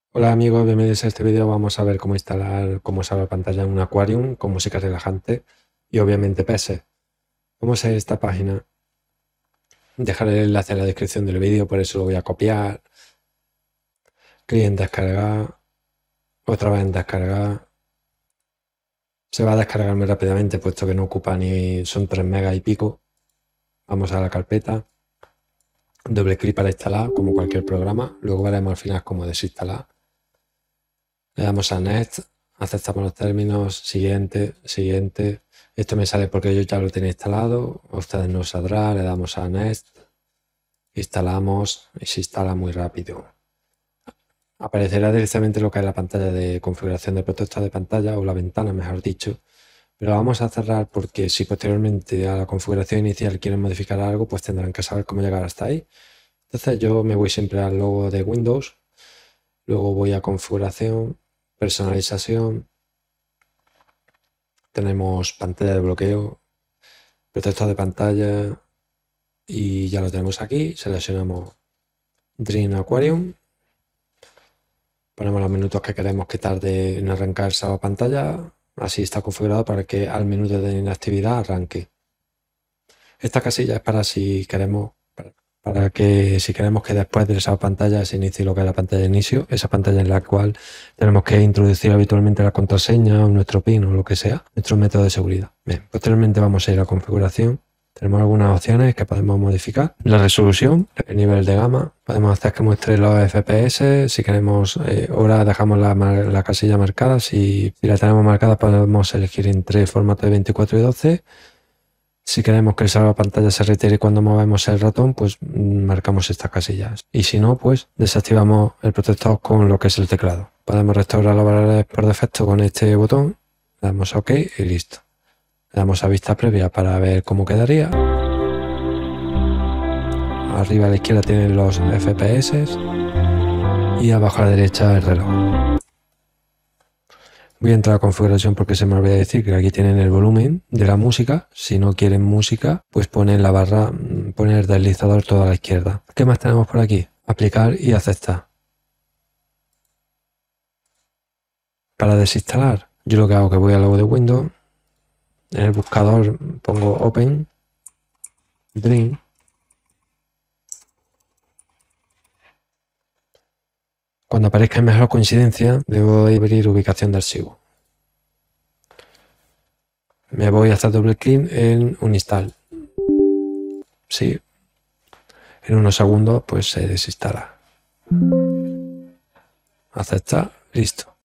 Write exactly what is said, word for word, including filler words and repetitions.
Hola amigos, bienvenidos a este vídeo. Vamos a ver cómo instalar, cómo usar la pantalla en un Aquarium con música relajante y obviamente peces. Vamos a ir a esta página. Dejaré el enlace en la descripción del vídeo, por eso lo voy a copiar. Clic en descargar, otra vez en descargar. Se va a descargar muy rápidamente puesto que no ocupa ni son tres megas y pico. Vamos a la carpeta. Doble clic para instalar, como cualquier programa. Luego veremos al final cómo desinstalar. Le damos a Next, aceptamos los términos, siguiente, siguiente. Esto me sale porque yo ya lo tenía instalado, a ustedes no saldrá, le damos a Next, instalamos y se instala muy rápido. Aparecerá directamente lo que es la pantalla de configuración de protector de pantalla o la ventana, mejor dicho. Pero vamos a cerrar porque si posteriormente a la configuración inicial quieren modificar algo, pues tendrán que saber cómo llegar hasta ahí. Entonces yo me voy siempre al logo de Windows, luego voy a configuración, personalización. Tenemos pantalla de bloqueo, protector de pantalla y ya lo tenemos aquí. Seleccionamos Dream Aquarium. Ponemos los minutos que queremos que tarde en arrancar esa pantalla. Así está configurado para que al minuto de inactividad arranque. Esta casilla es para si queremos, para que si queremos que después de esa pantalla se inicie lo que es la pantalla de inicio, esa pantalla en la cual tenemos que introducir habitualmente la contraseña o nuestro PIN o lo que sea, nuestro método de seguridad. Bien, posteriormente vamos a ir a configuración. Tenemos algunas opciones que podemos modificar. La resolución, el nivel de gama, podemos hacer que muestre los F P S. Si queremos, eh, ahora dejamos la, la casilla marcada. Si, si la tenemos marcada podemos elegir entre formato de veinticuatro y doce. Si queremos que la pantalla se reitere cuando movemos el ratón, pues marcamos estas casillas. Y si no, pues desactivamos el protector con lo que es el teclado. Podemos restaurar los valores por defecto con este botón. Le damos a OK y listo. Le damos a vista previa para ver cómo quedaría. Arriba a la izquierda tienen los F P S y abajo a la derecha el reloj. Voy a entrar a configuración porque se me olvidó decir que aquí tienen el volumen de la música. Si no quieren música, pues ponen la barra, ponen el deslizador todo a la izquierda. ¿Qué más tenemos por aquí? Aplicar y aceptar. Para desinstalar, yo lo que hago es que voy al logo de Windows. En el buscador pongo Open, Dream. Cuando aparezca en mejor coincidencia, debo abrir ubicación de archivo. Me voy a hacer doble clic en Uninstall. Sí, en unos segundos pues se desinstala. Aceptar, listo.